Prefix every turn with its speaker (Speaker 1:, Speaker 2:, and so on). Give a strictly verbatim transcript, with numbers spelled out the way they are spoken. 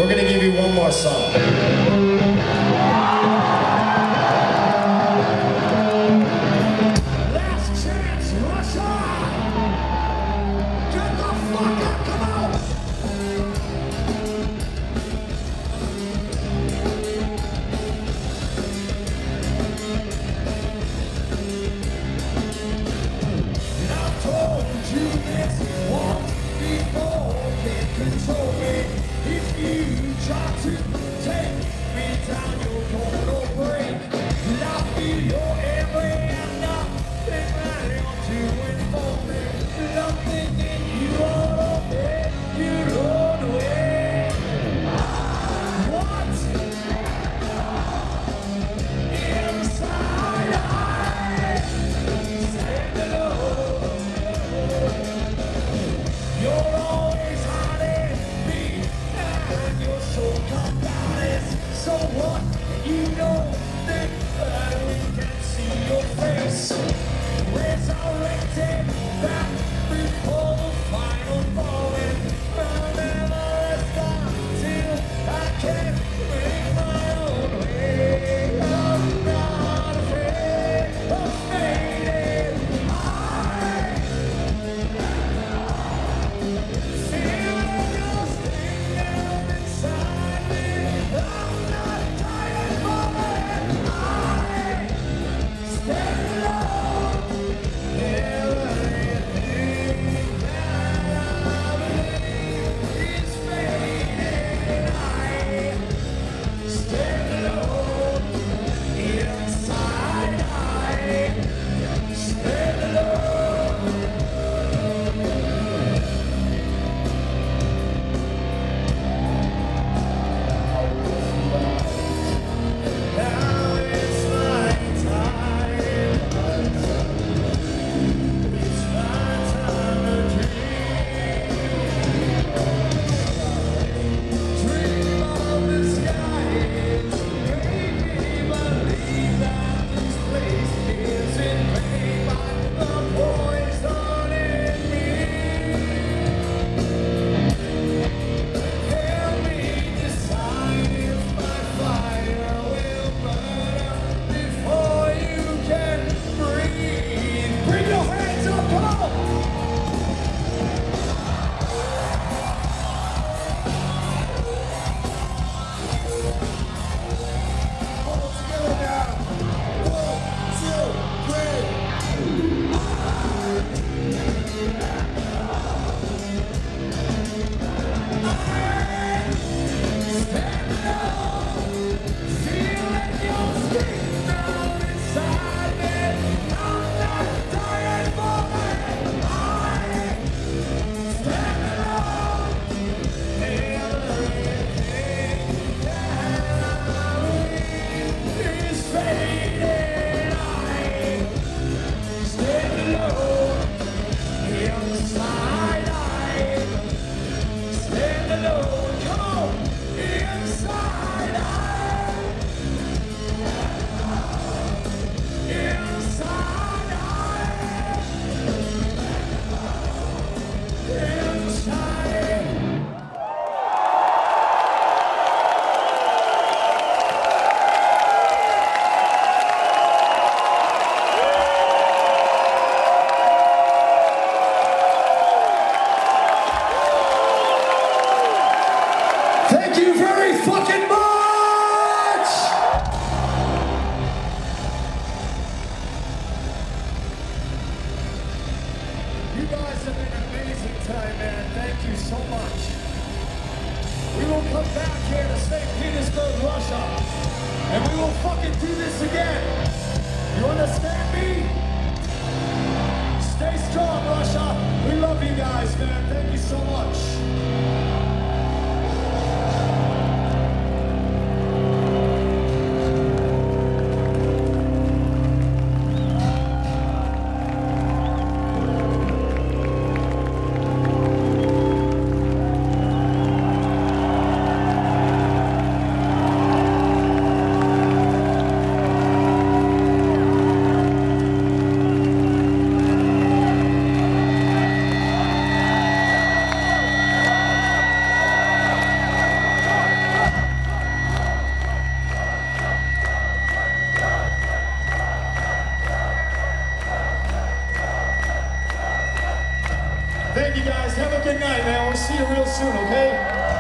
Speaker 1: We're gonna give you one more song. Last chance, Russia! Get the fuck up, come on! And I've told you this once before, can't control me. If you try to take me down, you're gonna break. And I'll be your every and nothing that you're doing for me. Nothing that you ought to make your own way. What? Inside I stand alone. You're always hiding me, and you're so combative. So what? You know that we can see your face. Resurrected back before the final falling. I'll never stop till I can make my own way. I'm not afraid of fading. I feel your sting down inside me. I'm not dying for it. I stand alone. Everything that I believe is fading. I stand alone. Inside I stand alone. Now it's my time. It's my time to dream. Dream of the skies. Make me believe that this place isn't made by the poison in me. Help me decide if my fire will burn out before you can breathe. Bring your hands up, come on! All together now. One, two, three. Stand alone. Feeling your skin down inside me. I'm not dying for it. I stand alone. Everything that I believe is fading. I stand alone. Inside I stand alone. Come on. Inside I Inside I Inside Thank you very fucking much! You guys have been an amazing time, man. Thank you so much. We will come back here to Saint Petersburg, Russia, and we will fucking do this again. You understand me? Stay strong, Russia. We love you guys, man. Thank you so much. Thank you guys. Have a good night, man. We'll see you real soon, okay?